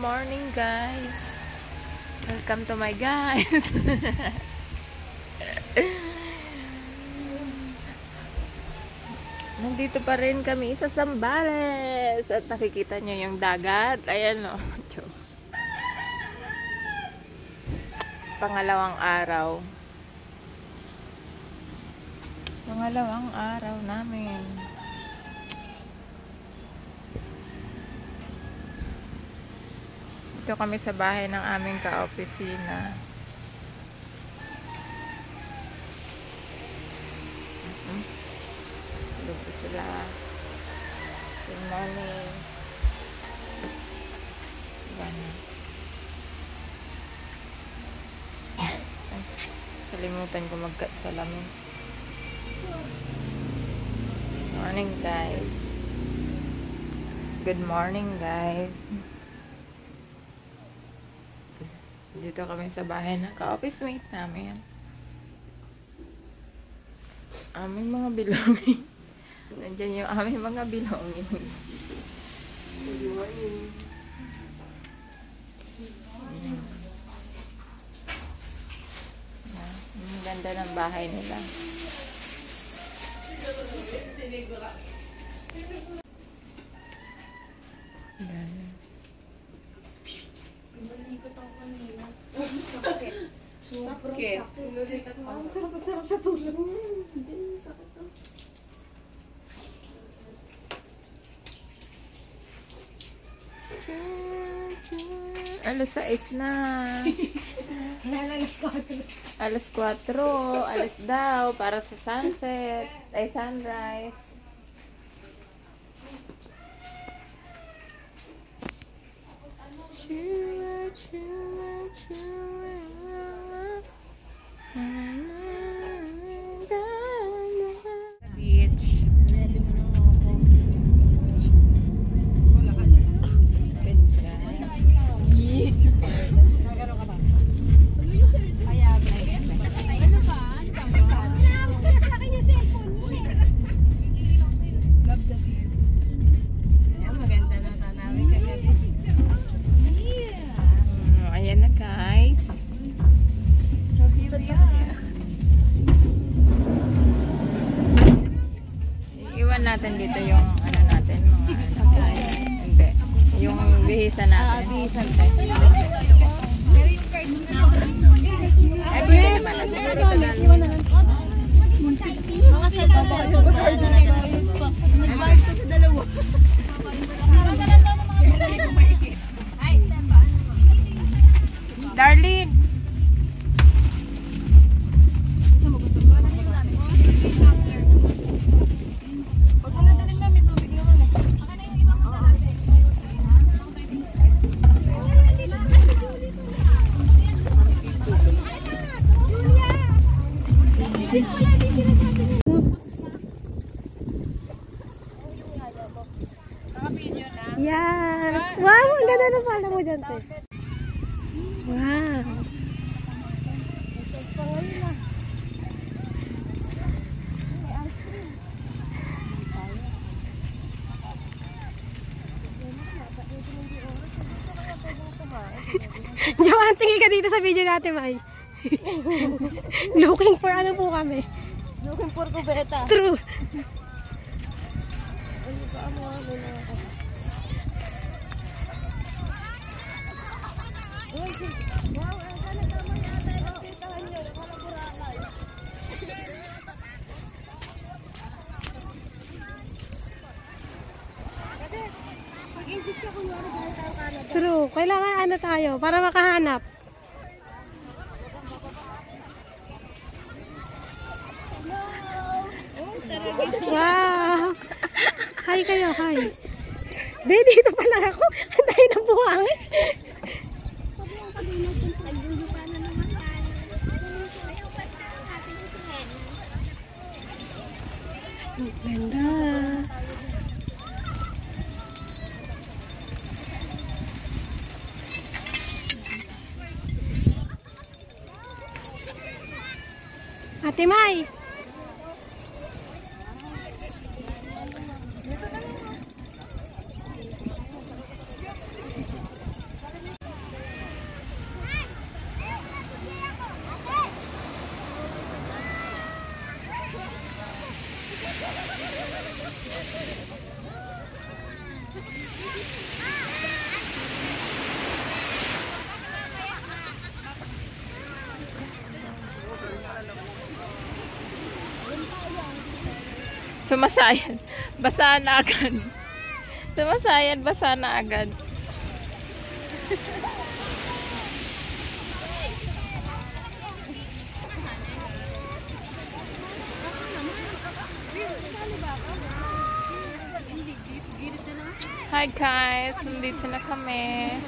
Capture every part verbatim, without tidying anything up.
morning guys. Welcome to my guys. Nandito pa rin kami sa Zambales at nakikita nyo yung dagat. Ayan o. Pangalawang araw. Pangalawang araw namin. Dito kami sa bahay ng aming ka-opisina. Hmm. Dito sila. Good morning. Yan. Ay, kalimutan ko mag-cut salamin. Morning guys. Good morning guys. Dito kami sa bahay ng ka-office mate namin. Aming mga belongings. Nandiyan yung aming mga belongings. Good morning. Ang ganda ng bahay nila. Yan. Malikot ako kanina. Sakit. Sobrang sakit. Ang sarap-sarap sa tulog. Hindi, sakit to. Alas sais na. Alas kwatro. Alas kwatro. Alas daw para sa sunset. Ay, sunrise. Chua, chua, chua. Beach. Natin dito yung ano natin, mga ano, hindi, yung bihisa natin. Ah, bihisa natin. Ay, pwede naman na siguro ito lang. Mga salta sa ay, ito sa dalawa. Darlene! Yes! Wow! Ang ganda na pala mo dyan, te. Wow! Joanne, tingin ka dito sa video natin, May. Looking for ano po kami? Looking for kubeta. True. True. Kailangan ano tayo para makahanap. Wow! Hi kayo, hi. Be, dito pala ako. Ang dahil ng buhangin. Ang ganda. Ate May! Sumasayad. Basa na agad. Sumasayad, basa na agad. Hi guys, nandito na kami.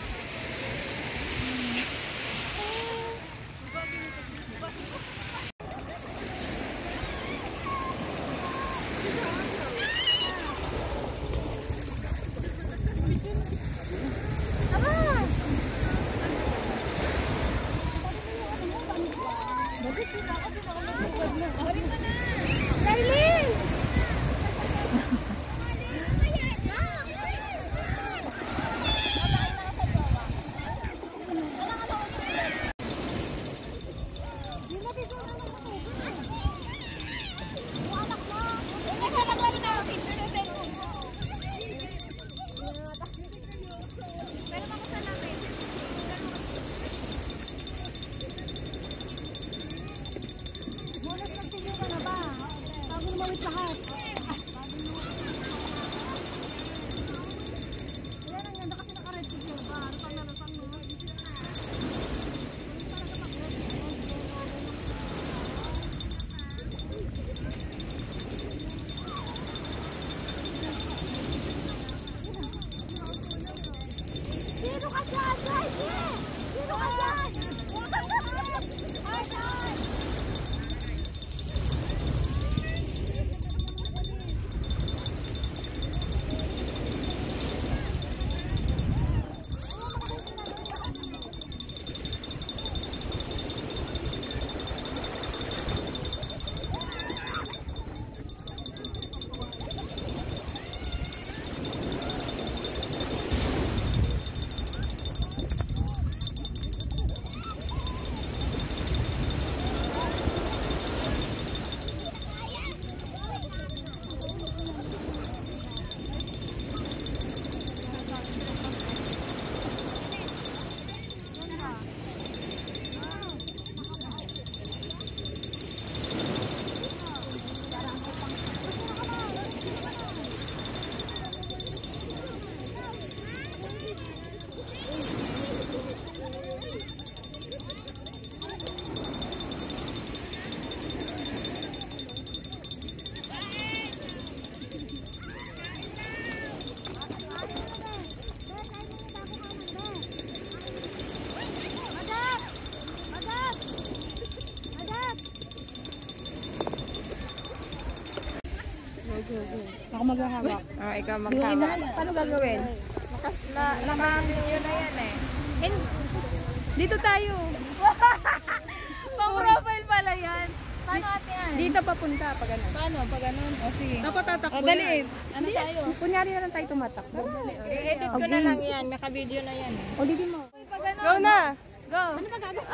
Ako maghahawak. Oh, ikaw magkama. Paano gagawin? Na, naka-video na yan eh. And, dito tayo. Pang-profile pala yan. Paano ate yan? Dito papunta pag ganun. Paano? Pag ganun? O sige. Dapat tatakbo. O dali. Ano tayo? Kunyari na lang tayo tumatakbo. I-edit ko na lang yan. Naka-video na yan eh. O dito mo. Go na! Go. Ano ba gagawin?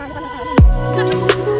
Talo ka ng kanan.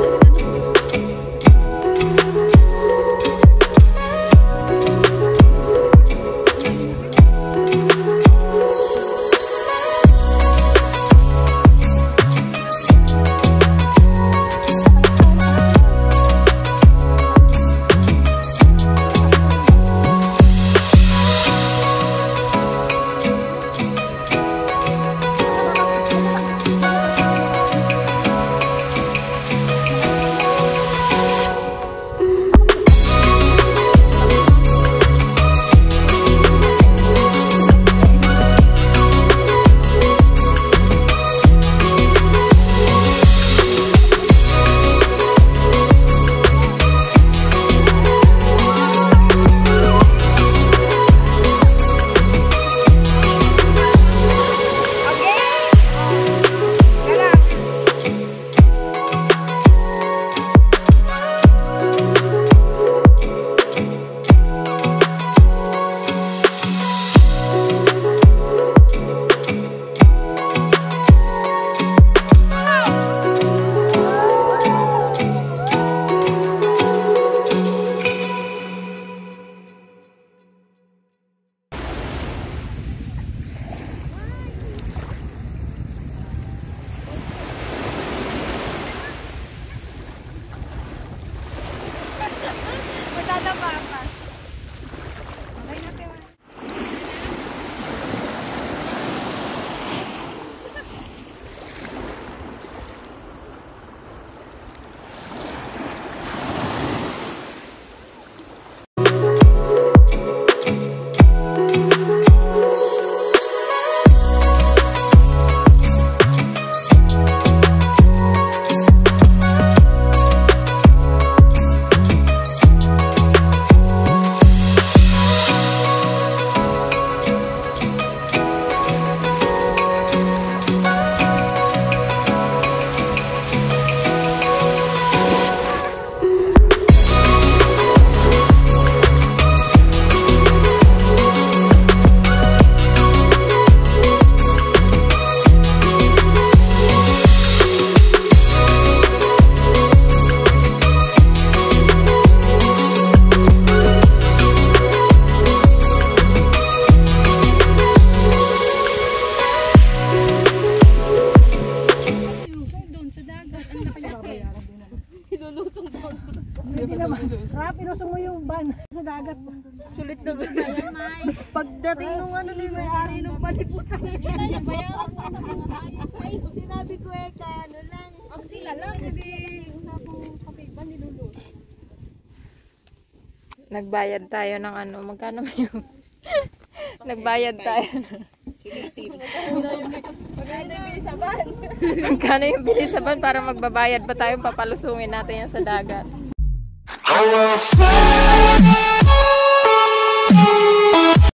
Magdadapa pa. Okay na, Tewa. Rap, inusong mo yung van sa dagat. Sulit na sulit. Pagdating nung ano ni may-ari nung paliputan. Sinabi ko eh, kaya ano lang. Ang tila lang, hindi usapong kapiban ni Lulu. Nagbayad tayo ng ano, magkano ba yung... Nagbayad tayo. Magkano yung bilis sa van para magbabayad pa tayo, papalusungin natin yan sa dagat. Oh, well,